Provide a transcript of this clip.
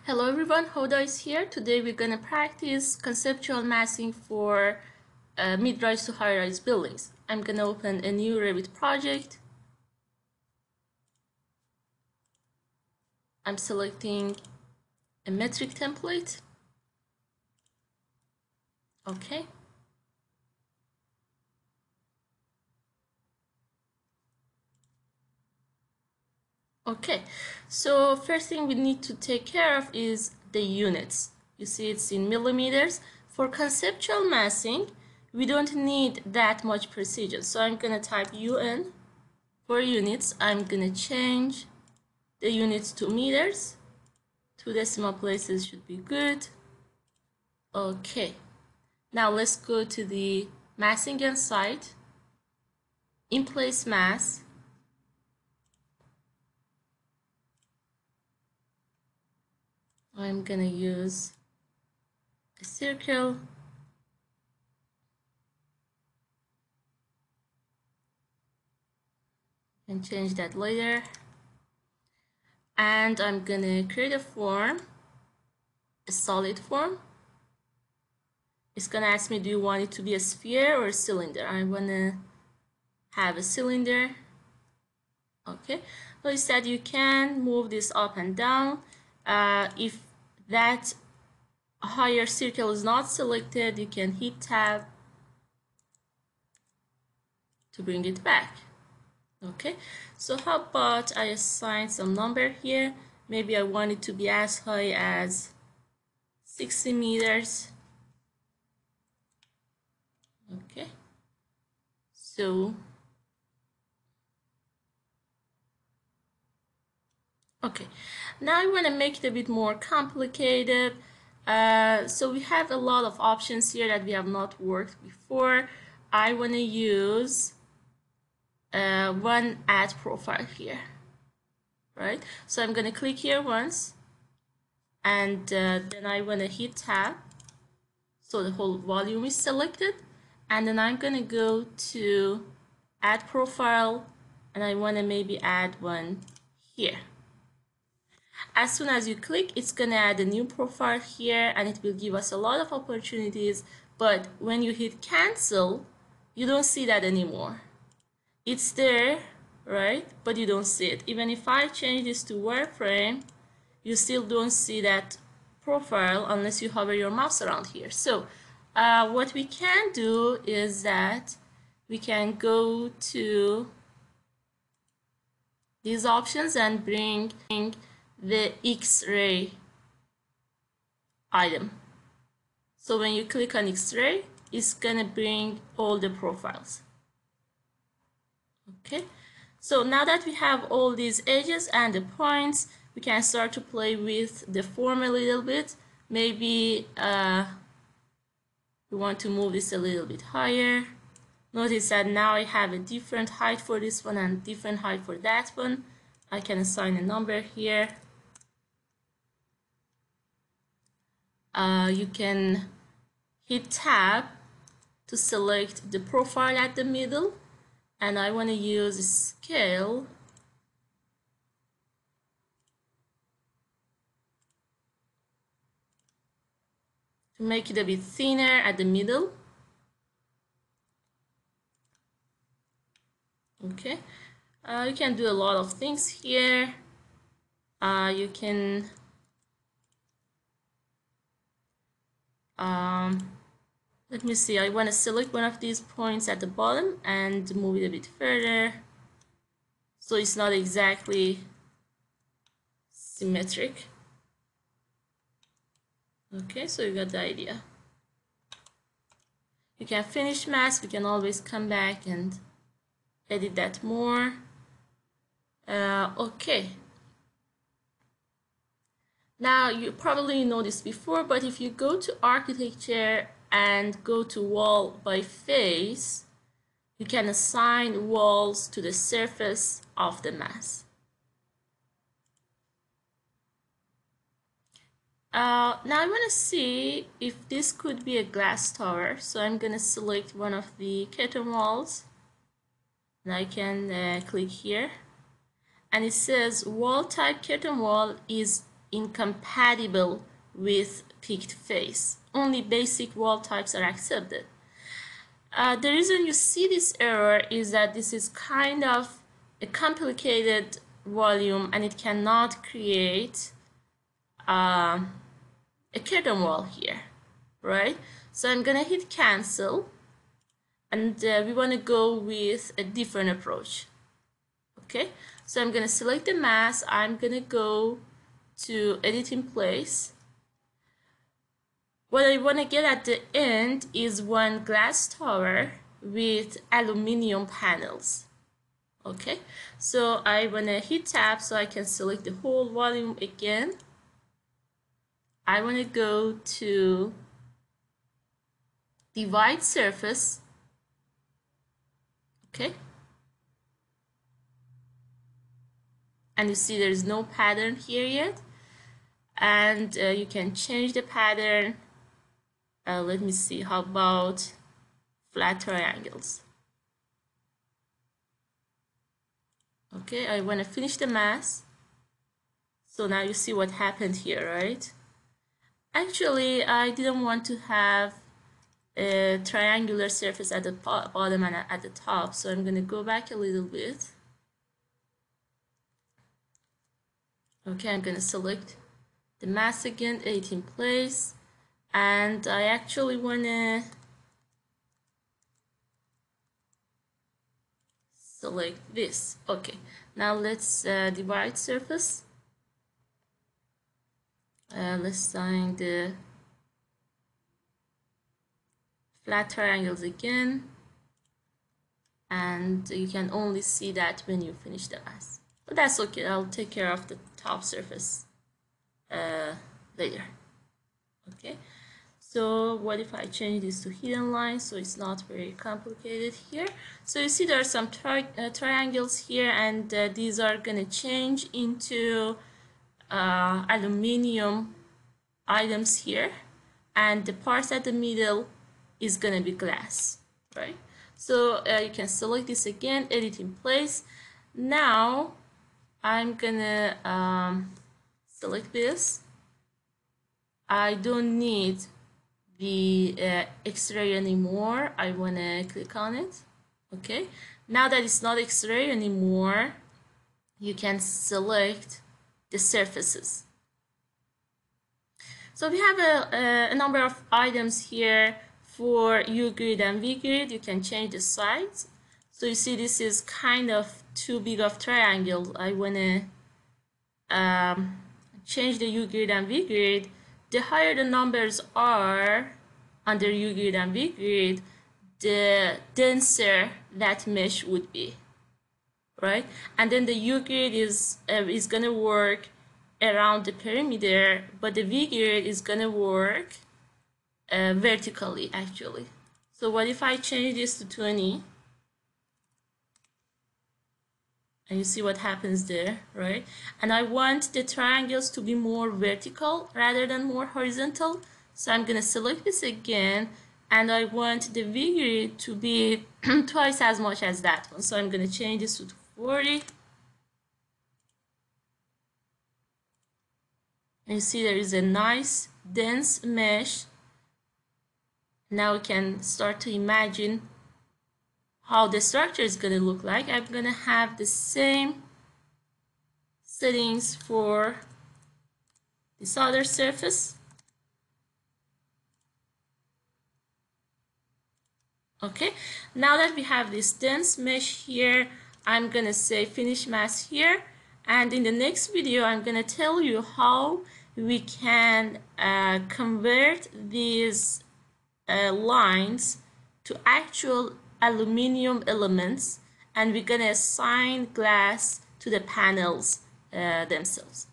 Hello everyone, Hoda is here. Today we're going to practice conceptual massing for mid-rise to high-rise buildings. I'm going to open a new Revit project. I'm selecting a metric template. Okay. Okay, so first thing we need to take care of is the units. You see it's in millimeters. For conceptual massing, we don't need that much precision. So I'm going to type UN for units. I'm going to change the units to meters. 2 decimal places should be good. Okay, now let's go to the massing and site. In place mass. I'm gonna use a circle and change that later. And I'm gonna create a form, a solid form. It's gonna ask me, do you want it to be a sphere or a cylinder? I wanna have a cylinder. Okay, notice that you can move this up and down. If that higher circle is not selected, you can hit tab to bring it back. Okay, so how about I assign some number here? Maybe I want it to be as high as 60 meters. Okay, so okay, now I want to make it a bit more complicated. So we have a lot of options here that we have not worked before. I want to use one add profile here, right? So I'm going to click here once, and then I want to hit tab so the whole volume is selected, and then I'm going to go to add profile, and I want to maybe add one here. As soon as you click, it's going to add a new profile here, and it will give us a lot of opportunities. But when you hit cancel, you don't see that anymore. It's there, right? But you don't see it. Even if I change this to wireframe, you still don't see that profile unless you hover your mouse around here. So what we can do is that we can go to these options and bring the X-ray item. So when you click on X-ray, it's gonna bring all the profiles. Okay, so now that we have all these edges and the points, we can start to play with the form a little bit. Maybe we want to move this a little bit higher. Notice that now I have a different height for this one and different height for that one. I can assign a number here. You can hit tab to select the profile at the middle, and I want to use scale to make it a bit thinner at the middle. Okay, you can do a lot of things here. You can let me see, I want to select one of these points at the bottom and move it a bit further so it's not exactly symmetric. Okay, so you got the idea. You can finish mask, we can always come back and edit that more. Okay. Now, you probably know this before, but if you go to architecture and go to wall by face, you can assign walls to the surface of the mass. Now I want to see if this could be a glass tower. So I'm going to select one of the curtain walls, and I can click here, and it says wall type curtain wall is incompatible with picked face. Only basic wall types are accepted. The reason you see this error is that this is kind of a complicated volume and it cannot create a curtain wall here, right? So I'm gonna hit cancel, and we want to go with a different approach. Okay, so I'm gonna select the mass. I'm gonna go to edit in place. What I want to get at the end is one glass tower with aluminum panels. Okay, so I want to hit tab so I can select the whole volume again. I want to go to divide surface. Okay, and you see there's no pattern here yet, and you can change the pattern. Let me see, how about flat triangles? Okay, I want to finish the mass. So now you see what happened here, right? Actually, I didn't want to have a triangular surface at the bottom and at the top, so I'm going to go back a little bit. Okay, I'm going to select the mass again, edit in place, and I actually want to select this. Okay, now let's divide surface. Let's find the flat triangles again, and you can only see that when you finish the mass, but that's okay. I'll take care of the top surface later. Okay, so what if I change this to hidden lines so it's not very complicated here? So you see there are some triangles here, and these are gonna change into aluminum items here, and the parts at the middle is gonna be glass, right? So you can select this again, edit in place. Now I'm gonna select this. I don't need the X-ray anymore. I wanna click on it. Okay, now that it's not X-ray anymore, you can select the surfaces. So we have a number of items here for U-grid and V-grid. You can change the size. So you see this is kind of too big of triangle. I want to change the U-grid and V-grid. The higher the numbers are under U-grid and V-grid, the denser that mesh would be, right? And then the U-grid is gonna work around the perimeter, but the V-grid is gonna work vertically actually. So what if I change this to 20? And you see what happens there, right? And I want the triangles to be more vertical rather than more horizontal. So I'm gonna select this again, and I want the V-grid to be twice as much as that one. So I'm gonna change this to 40. And you see there is a nice dense mesh. Now we can start to imagine how the structure is going to look like. I'm going to have the same settings for this other surface. Okay, now that we have this dense mesh here, I'm going to say finish mass here. And in the next video, I'm going to tell you how we can convert these lines to actual aluminum elements, and we're going to assign glass to the panels themselves.